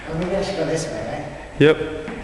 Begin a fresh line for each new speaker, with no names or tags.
Maybe I should go this way, right?
Yep.